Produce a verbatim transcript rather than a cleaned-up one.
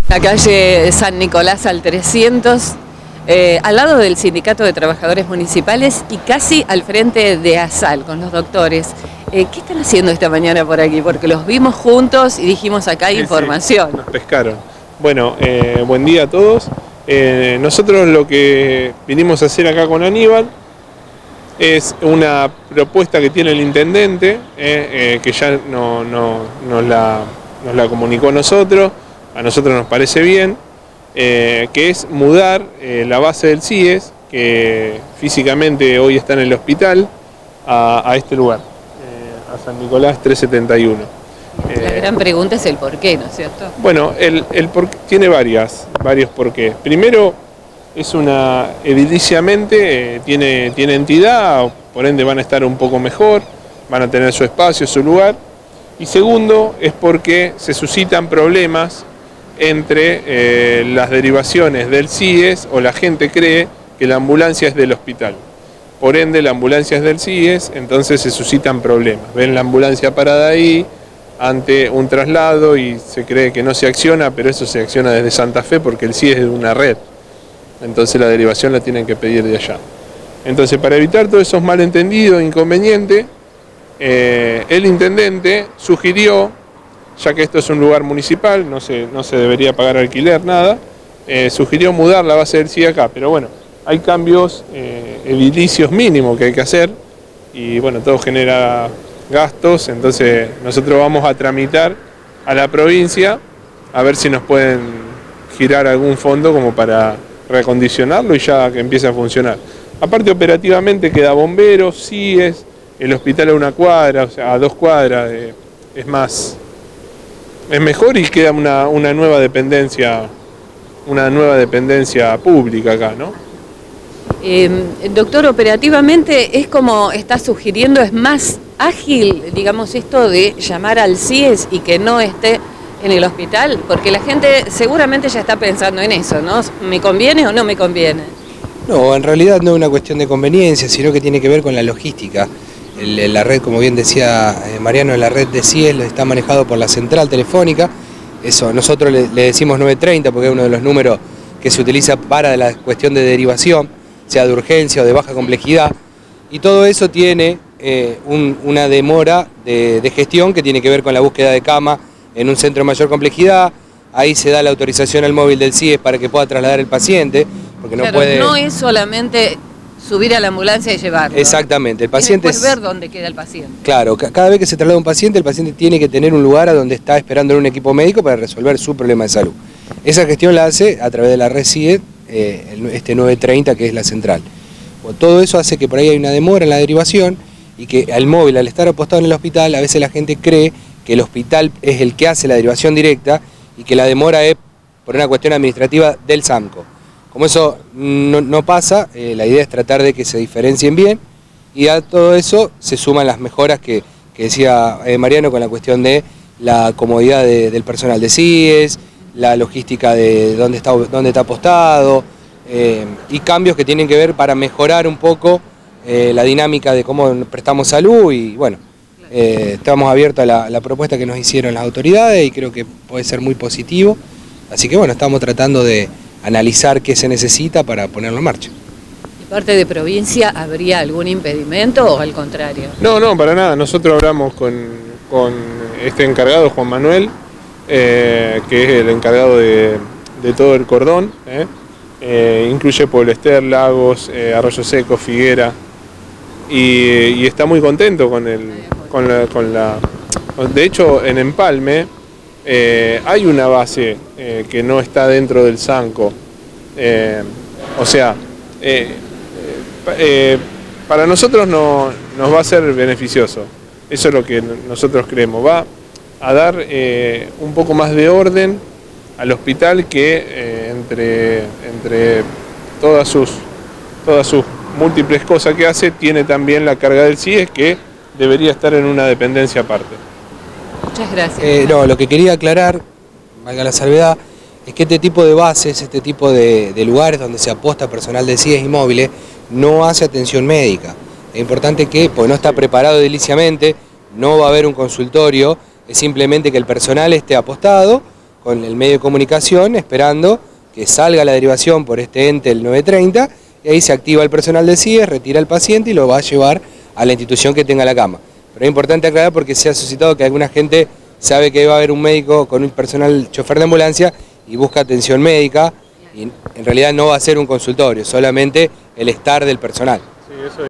La calle San Nicolás al trescientos, eh, al lado del Sindicato de Trabajadores Municipales y casi al frente de ASAL, con los doctores. Eh, ¿Qué están haciendo esta mañana por aquí? Porque los vimos juntos y dijimos acá hay sí, información. Sí, nos pescaron. Bueno, eh, buen día a todos. Eh, nosotros lo que vinimos a hacer acá con Aníbal es una propuesta que tiene el intendente, eh, eh, que ya no, no, nos, la, nos la comunicó a nosotros, a nosotros nos parece bien, eh, que es mudar eh, la base del C I E S, que físicamente hoy está en el hospital, a, a este lugar, eh, a San Nicolás trescientos setenta y uno. La gran pregunta es el por qué, ¿no es cierto? Bueno, el, el por, tiene varias, varios por qué. Primero, es una, ediliciamente eh, tiene, tiene entidad, por ende van a estar un poco mejor, van a tener su espacio, su lugar. Y segundo, es porque se suscitan problemas entre eh, las derivaciones del C I E S, o la gente cree que la ambulancia es del hospital. Por ende, la ambulancia es del C I E S, entonces se suscitan problemas. Ven la ambulancia parada ahí ante un traslado y se cree que no se acciona, pero eso se acciona desde Santa Fe porque el C I E S es de una red. Entonces la derivación la tienen que pedir de allá. Entonces, para evitar todos esos malentendidos, inconvenientes, eh, el intendente sugirió, ya que esto es un lugar municipal, no se, no se debería pagar alquiler, nada, eh, sugirió mudar la base del C I E acá. Pero bueno, hay cambios eh, edilicios mínimos que hay que hacer y bueno, todo genera gastos, entonces nosotros vamos a tramitar a la provincia a ver si nos pueden girar algún fondo como para reacondicionarlo y ya que empiece a funcionar. Aparte, operativamente queda bomberos, C I E S, el hospital a una cuadra, o sea, a dos cuadras, eh, es más, es mejor y queda una, una nueva dependencia, una nueva dependencia pública acá, ¿no? Eh, doctor, operativamente es como está sugiriendo, es más ágil, digamos, esto de llamar al C I E S y que no esté en el hospital, porque la gente seguramente ya está pensando en eso, ¿no? ¿Me conviene o no me conviene? No, en realidad no es una cuestión de conveniencia, sino que tiene que ver con la logística. El, la red, como bien decía Mariano, la red de C I E S está manejado por la central telefónica. Eso, nosotros le, le decimos nueve treinta porque es uno de los números que se utiliza para la cuestión de derivación, sea de urgencia o de baja complejidad. Y todo eso tiene eh, un, una demora de, de gestión que tiene que ver con la búsqueda de cama en un centro de mayor complejidad. Ahí se da la autorización al móvil del C I E S para que pueda trasladar el paciente, porque no claro, puede... no es solamente subir a la ambulancia y llevarlo. Exactamente, el paciente... Y después ver dónde queda el paciente. Claro, cada vez que se traslada un paciente, el paciente tiene que tener un lugar a donde está esperando un equipo médico para resolver su problema de salud. Esa gestión la hace a través de la red C I E S, eh, este nueve treinta que es la central. Bueno, todo eso hace que por ahí hay una demora en la derivación y que al móvil, al estar apostado en el hospital, a veces la gente cree que el hospital es el que hace la derivación directa y que la demora es por una cuestión administrativa del SAMCO. Como eso no, no pasa, eh, la idea es tratar de que se diferencien bien y a todo eso se suman las mejoras que, que decía eh, Mariano con la cuestión de la comodidad de, del personal de C I E S, la logística de dónde está, dónde está apostado eh, y cambios que tienen que ver para mejorar un poco eh, la dinámica de cómo prestamos salud y bueno, eh, estamos abiertos a la, a la propuesta que nos hicieron las autoridades y creo que puede ser muy positivo, así que bueno, estamos tratando de analizar qué se necesita para ponerlo en marcha. ¿Y parte de provincia habría algún impedimento o al contrario? No, no, para nada. Nosotros hablamos con, con este encargado, Juan Manuel, eh, que es el encargado de, de todo el cordón, eh. Eh, incluye Pueblo Ester, Lagos, eh, Arroyo Seco, Figuera, y, y está muy contento con, el, con, la, con la... De hecho, en Empalme, Eh, hay una base eh, que no está dentro del SAMCO, eh, o sea, eh, eh, para nosotros no, nos va a ser beneficioso, eso es lo que nosotros creemos, va a dar eh, un poco más de orden al hospital que eh, entre, entre todas, sus, todas sus múltiples cosas que hace, tiene también la carga del C I E S que debería estar en una dependencia aparte. Muchas gracias. Eh, no, lo que quería aclarar, valga la salvedad, es que este tipo de bases, este tipo de, de lugares donde se aposta personal de C I E S y móviles, no hace atención médica. Es importante que, porque no está preparado ediliciamente, no va a haber un consultorio, es simplemente que el personal esté apostado, con el medio de comunicación esperando que salga la derivación por este ente el nueve treinta y ahí se activa el personal del C I E S, retira al paciente y lo va a llevar a la institución que tenga la cama. Pero es importante aclarar porque se ha suscitado que alguna gente sabe que va a haber un médico con un personal chofer de ambulancia y busca atención médica y en realidad no va a ser un consultorio, solamente el estar del personal. Sí, eso